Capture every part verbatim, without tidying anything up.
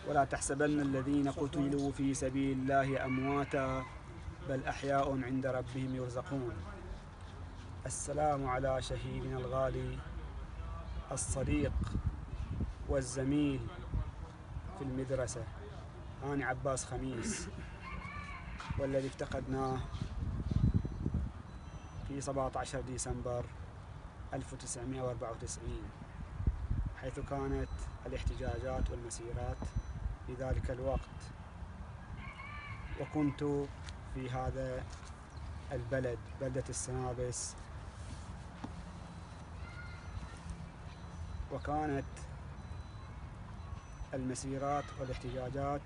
ولا تحسبن الذين قتلوا في سبيل الله أمواتا بل أحياء عند ربهم يرزقون. السلام على شهيدنا الغالي الصديق والزميل في المدرسة هاني عباس خميس، والذي افتقدناه في سبعة عشر ديسمبر ألف وتسعمائة وأربعة وتسعين، حيث كانت الاحتجاجات والمسيرات في ذلك الوقت، وكنت في هذا البلد بلدة السنابس، وكانت المسيرات والاحتجاجات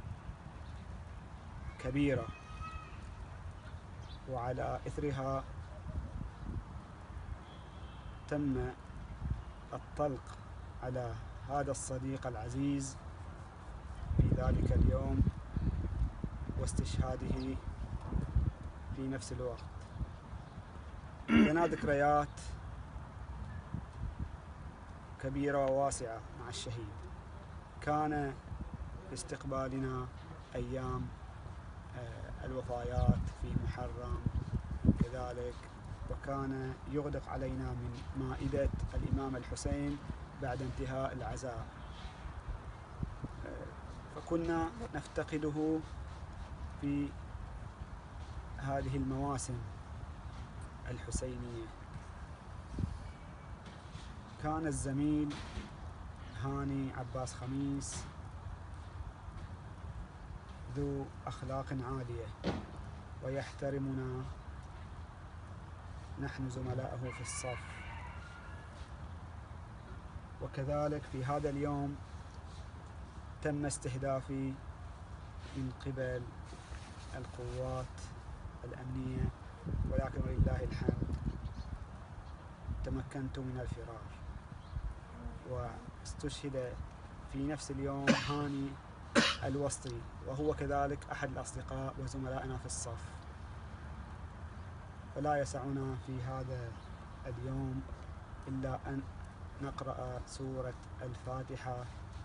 كبيرة، وعلى إثرها تم الطلق على هذا الصديق العزيز في ذلك اليوم واستشهاده في نفس الوقت. لنا ذكريات كبيرة وواسعة مع الشهيد. كان استقبالنا أيام الوفيات في محرم كذلك، وكان يغدق علينا من مائدة الإمام الحسين بعد انتهاء العزاء، فكنا نفتقده في هذه المواسم الحسينية. كان الزميل هاني عباس خميس ذو أخلاق عالية، ويحترمنا نحن زملائه في الصف. وكذلك في هذا اليوم تم استهدافي من قبل القوات الأمنية، ولكن ولله الحمد تمكنت من الفرار. واستشهد في نفس اليوم هاني الوسطي، وهو كذلك أحد الأصدقاء وزملائنا في الصف. ولا يسعنا في هذا اليوم إلا أن نقرأ سورة الفاتحة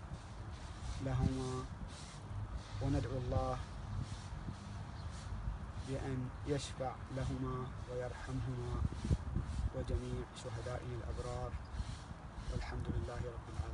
لهما، وندعو الله بأن يشفع لهما ويرحمهما وجميع شهدائنا الأبرار، والحمد لله رب العالمين.